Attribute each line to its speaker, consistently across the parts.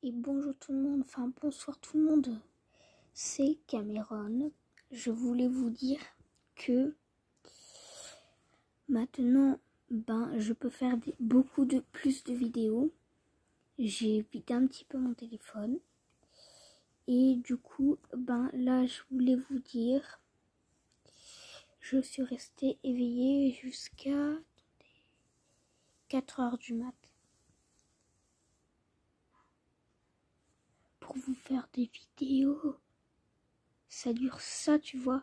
Speaker 1: Et bonjour tout le monde, enfin bonsoir tout le monde, c'est Cameron. Je voulais vous dire que maintenant, je peux faire plus de vidéos. J'ai vidé un petit peu mon téléphone. Et du coup, là je voulais vous dire, je suis restée éveillée jusqu'à 4 heures du mat. Pour vous faire des vidéos. Ça dure ça, tu vois.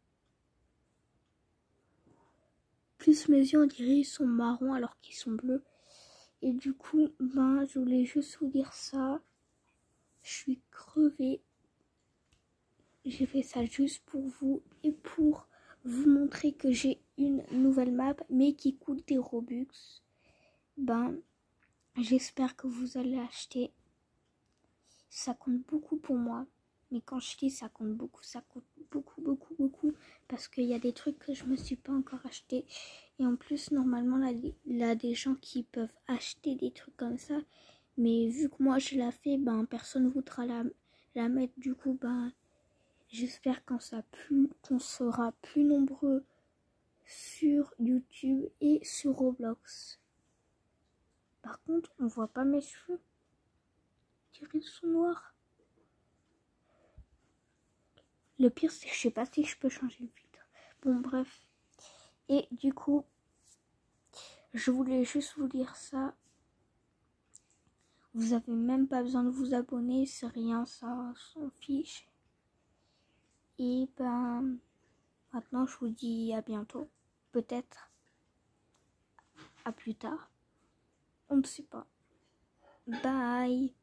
Speaker 1: Plus mes yeux, on dirait, ils sont marrons alors qu'ils sont bleus. Et du coup, je voulais juste vous dire ça. Je suis crevée. J'ai fait ça juste pour vous et pour vous montrer que j'ai une nouvelle map, mais qui coûte des Robux. J'espère que vous allez acheter. Ça compte beaucoup pour moi. Mais quand je dis ça compte beaucoup beaucoup. Parce qu'il y a des trucs que je me suis pas encore acheté. Et en plus, normalement, là, il y a des gens qui peuvent acheter des trucs comme ça. Mais vu que moi, je l'ai fait, personne ne voudra la mettre. Du coup, j'espère qu'on sera plus nombreux sur YouTube et sur Roblox. Par contre, on voit pas mes cheveux. Ils sont noirs. Le pire, c'est que je sais pas si je peux changer le filtre. Bon, bref. Et du coup, je voulais juste vous dire ça. Vous avez même pas besoin de vous abonner, c'est rien, ça s'en fiche. Et maintenant, je vous dis à bientôt. Peut-être à plus tard. On ne sait pas. Bye.